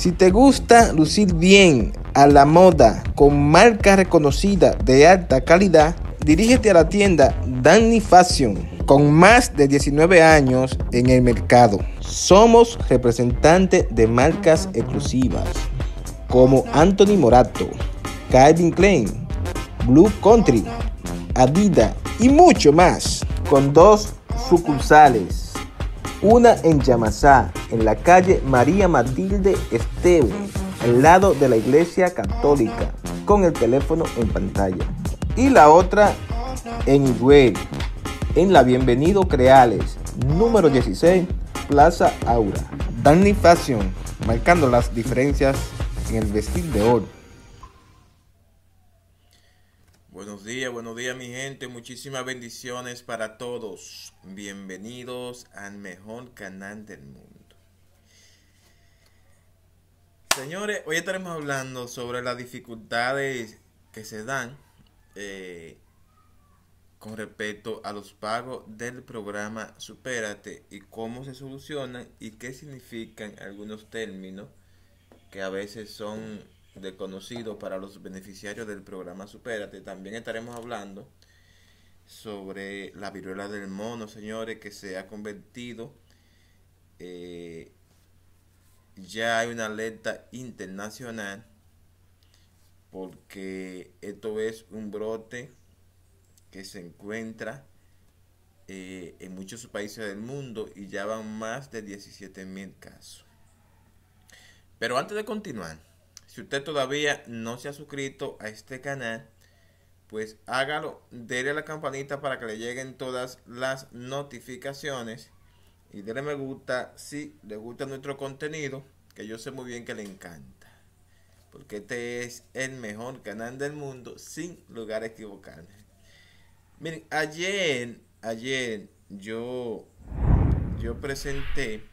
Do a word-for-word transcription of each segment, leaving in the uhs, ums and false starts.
Si te gusta lucir bien a la moda con marca reconocida de alta calidad, dirígete a la tienda Danny Fashion, con más de diecinueve años en el mercado. Somos representantes de marcas exclusivas como Anthony Morato, Calvin Klein, Blue Country, Adidas y mucho más, con dos sucursales. Una en Yamasá, en la calle María Matilde Esteves, al lado de la Iglesia Católica, con el teléfono en pantalla. Y la otra en Higüey, en la Bienvenido Creales, número dieciséis, Plaza Aura. Danny Fashion, marcando las diferencias en el vestir de hoy. Buenos días, buenos días mi gente, muchísimas bendiciones para todos. Bienvenidos al mejor canal del mundo. Señores, hoy estaremos hablando sobre las dificultades que se dan eh, con respecto a los pagos del programa Supérate y cómo se solucionan y qué significan algunos términos que a veces son desconocidos para los beneficiarios del programa Supérate. También estaremos hablando sobre la viruela del mono, señores, que se ha convertido, eh, ya hay una alerta internacional porque esto es un brote que se encuentra eh, en muchos países del mundo y ya van más de diecisiete mil casos. Pero antes de continuar, si usted todavía no se ha suscrito a este canal, pues hágalo, déle a la campanita para que le lleguen todas las notificaciones y déle me gusta si le gusta nuestro contenido, que yo sé muy bien que le encanta, porque este es el mejor canal del mundo, sin lugar a equivocarme. Miren, ayer, ayer yo, yo presenté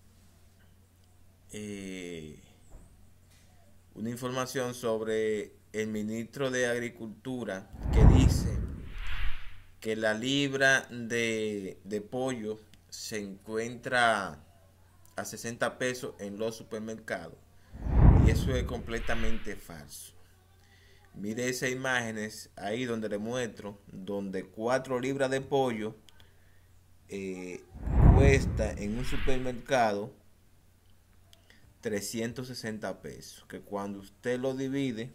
eh, una información sobre el ministro de Agricultura que dice que la libra de, de pollo se encuentra a sesenta pesos en los supermercados, y eso es completamente falso. Mire esas imágenes ahí donde le muestro, donde cuatro libras de pollo eh, cuesta en un supermercado trescientos sesenta pesos, que cuando usted lo divide,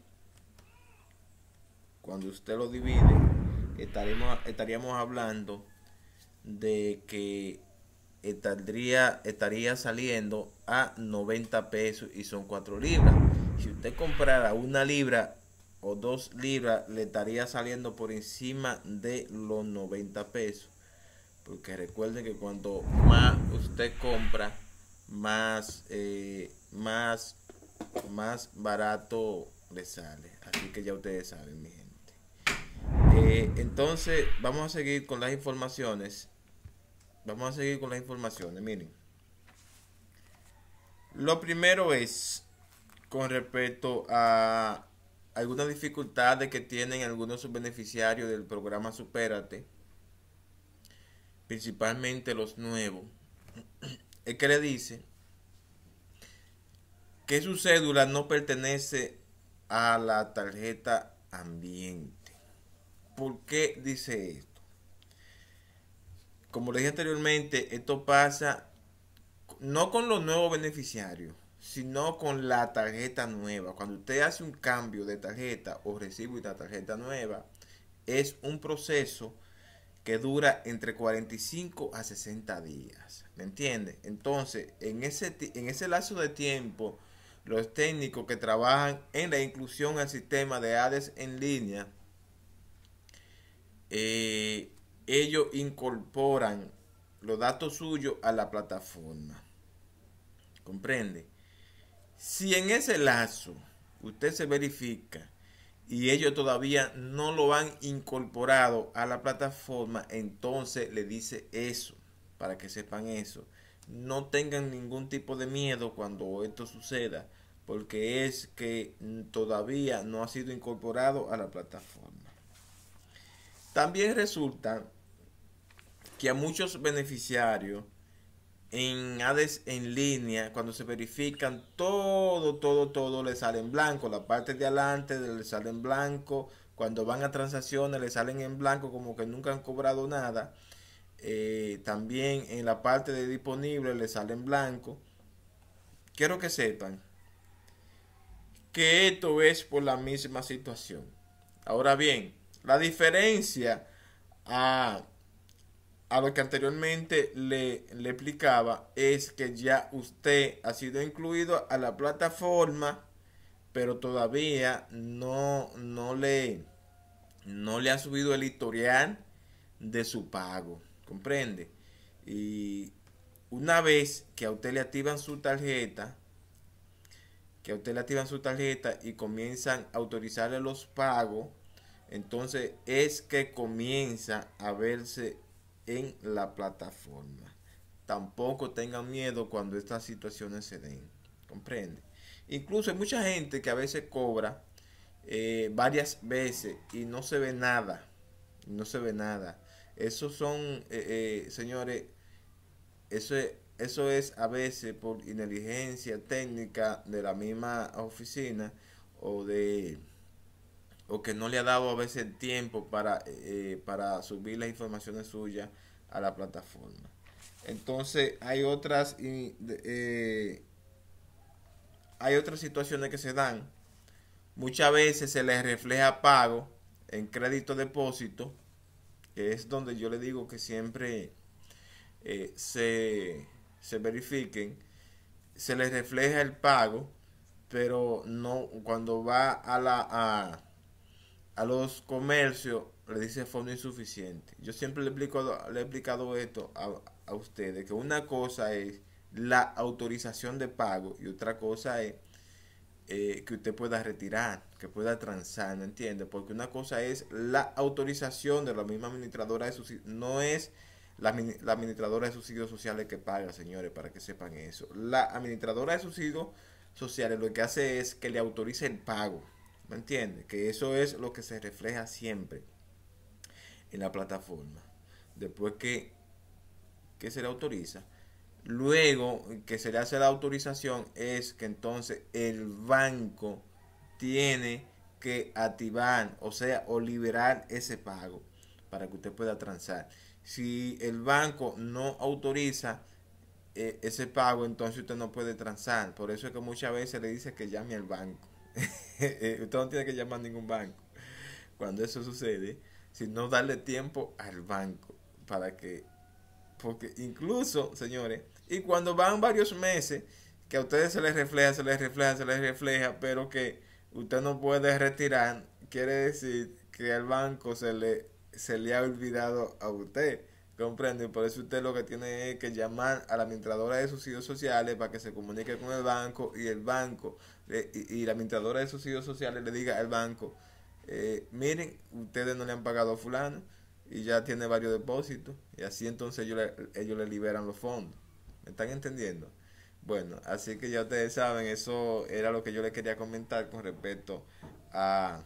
cuando usted lo divide, estaríamos, estaríamos hablando de que estaría, estaría saliendo a noventa pesos y son cuatro libras. Si usted comprara una libra o dos libras, le estaría saliendo por encima de los noventa pesos. Porque recuerden que cuando más usted compra, más, eh, más, más barato le sale. Así que ya ustedes saben, mi gente. Eh, entonces, vamos a seguir con las informaciones. Vamos a seguir con las informaciones. Miren. Lo primero es con respecto a algunas dificultades que tienen algunos beneficiarios del programa Supérate, principalmente los nuevos. Es que le dice que su cédula no pertenece a la tarjeta ambiente. ¿Por qué dice esto? Como le dije anteriormente, esto pasa no con los nuevos beneficiarios, sino con la tarjeta nueva. Cuando usted hace un cambio de tarjeta o recibe una tarjeta nueva, es un proceso que dura entre cuarenta y cinco a sesenta días. ¿Me entiende? Entonces, en ese, en ese lapso de tiempo, los técnicos que trabajan en la inclusión al sistema de ADES en línea, eh, ellos incorporan los datos suyos a la plataforma. ¿Comprende? Si en ese lazo usted se verifica y ellos todavía no lo han incorporado a la plataforma, entonces le dice eso, para que sepan eso. No tengan ningún tipo de miedo cuando esto suceda, porque es que todavía no ha sido incorporado a la plataforma. También resulta que a muchos beneficiarios en ADES en línea, cuando se verifican, todo, todo, todo le sale en blanco. La parte de adelante le sale en blanco. Cuando van a transacciones le salen en blanco, como que nunca han cobrado nada. Eh, también en la parte de disponible le sale en blanco. Quiero que sepan que esto es por la misma situación. Ahora bien, la diferencia a a lo que anteriormente le, le explicaba es que ya usted ha sido incluido a la plataforma, pero todavía no, no le, no le ha subido el historial de su pago, ¿comprende? Y una vez que a usted le activan su tarjeta, que a usted le activan su tarjeta y comienzan a autorizarle los pagos, entonces es que comienza a verse en la plataforma. Tampoco tengan miedo cuando estas situaciones se den, comprende. Incluso hay mucha gente que a veces cobra eh, varias veces y no se ve nada, no se ve nada. Esos son, eh, eh, señores, eso es, eso es a veces por inteligencia técnica de la misma oficina o de o que no le ha dado a veces el tiempo para, eh, para subir las informaciones suyas a la plataforma. Entonces hay otras eh, hay otras situaciones que se dan. Muchas veces se les refleja pago en crédito depósito, que es donde yo le digo que siempre eh, se, se verifiquen. Se les refleja el pago, pero no cuando va a la a, a los comercios le dice fondo insuficiente. Yo siempre le, explico, le he explicado esto a, a ustedes, que una cosa es la autorización de pago y otra cosa es eh, que usted pueda retirar, que pueda transar, ¿no entiende? Porque una cosa es la autorización de la misma administradora de subsidios, no es la, la administradora de subsidios sociales que paga, señores, para que sepan eso. La administradora de subsidios sociales lo que hace es que le autorice el pago. ¿Me entiende? Que eso es lo que se refleja siempre en la plataforma. Después que, que se le autoriza, luego que se le hace la autorización, es que entonces el banco tiene que activar, o sea, o liberar ese pago para que usted pueda transar. Si el banco no autoriza eh, ese pago, entonces usted no puede transar. Por eso es que muchas veces le dice que llame al banco. Usted no tiene que llamar a ningún banco cuando eso sucede, sino darle tiempo al banco para que, porque incluso, señores, y cuando van varios meses que a ustedes se les refleja, se les refleja, se les refleja, pero que usted no puede retirar, quiere decir que al banco se le se le ha olvidado a usted, comprende. Por eso usted lo que tiene es que llamar a la administradora de subsidios sociales para que se comunique con el banco y el banco eh, y, y la administradora de subsidios sociales le diga al banco, eh, miren, ustedes no le han pagado a fulano y ya tiene varios depósitos, y así entonces ellos le, ellos le liberan los fondos. ¿Me están entendiendo? Bueno, así que ya ustedes saben, eso era lo que yo les quería comentar con respecto a,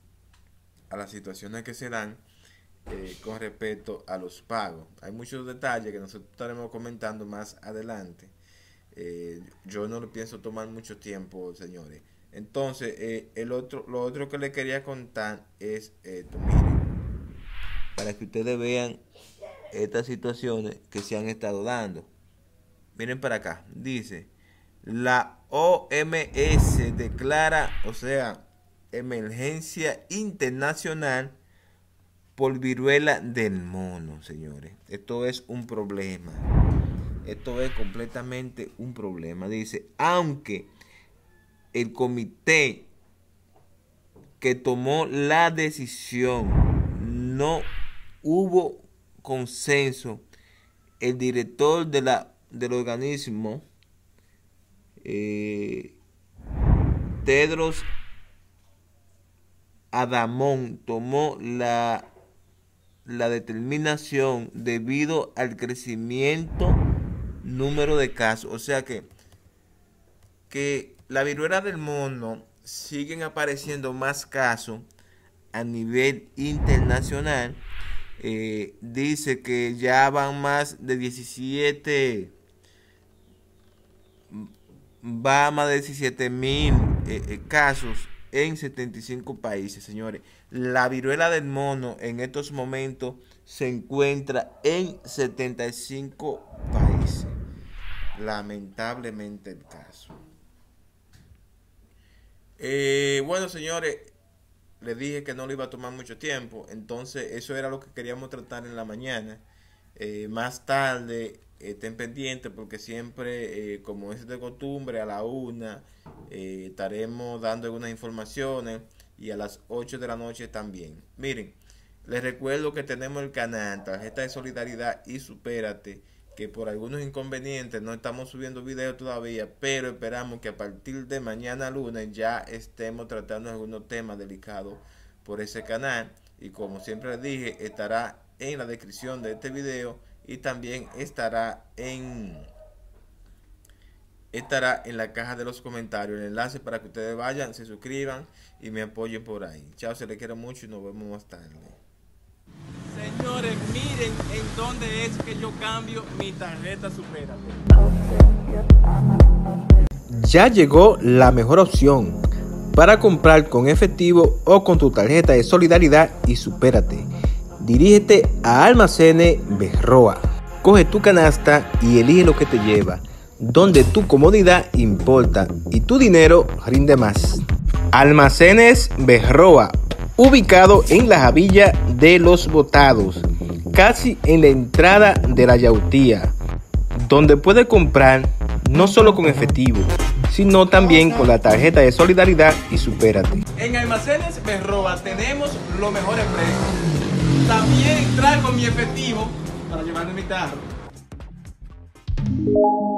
a las situaciones que se dan Eh, con respecto a los pagos. Hay muchos detalles que nosotros estaremos comentando más adelante. Eh, yo no le pienso tomar mucho tiempo, señores. Entonces, eh, el otro, lo otro que les quería contar es esto, miren, para que ustedes vean estas situaciones que se han estado dando. Miren para acá, dice, la O M S declara, o sea, emergencia internacional por viruela del mono, señores. Esto es un problema. Esto es completamente un problema. Dice, aunque el comité que tomó la decisión no hubo consenso, el director de la, del organismo, eh, Tedros Adhanom, tomó la la determinación debido al crecimiento número de casos. O sea que que la viruela del mono siguen apareciendo más casos a nivel internacional. Eh, dice que ya van más de diecisiete va a más de diecisiete mil eh, eh, casos en setenta y cinco países, señores. La viruela del mono en estos momentos se encuentra en setenta y cinco países. Lamentablemente el caso. Eh, bueno, señores, les dije que no le iba a tomar mucho tiempo, entonces eso era lo que queríamos tratar en la mañana. Eh, más tarde, estén pendientes porque siempre, eh, como es de costumbre, a la una eh, estaremos dando algunas informaciones y a las ocho de la noche también. Miren, les recuerdo que tenemos el canal Tarjeta de Solidaridad y Supérate, que por algunos inconvenientes no estamos subiendo videos todavía, pero esperamos que a partir de mañana lunes ya estemos tratando algunos temas delicados por ese canal. Y como siempre les dije, estará en la descripción de este video y también estará en estará en la caja de los comentarios el enlace para que ustedes vayan, se suscriban y me apoyen por ahí. Chao, se les quiere mucho y nos vemos más tarde. Señores, miren en dónde es que yo cambio mi tarjeta Supérate. Ya llegó la mejor opción para comprar con efectivo o con tu tarjeta de Solidaridad y Supérate. Dirígete a Almacenes Berroa. Coge tu canasta y elige lo que te lleva, donde tu comodidad importa y tu dinero rinde más. Almacenes Berroa, ubicado en la Javilla de los Botados, casi en la entrada de la Yautía, donde puedes comprar no solo con efectivo, sino también con la tarjeta de Solidaridad y Supérate. En Almacenes Berroa tenemos los mejores precios. También traigo mi efectivo para llevarme mi carro.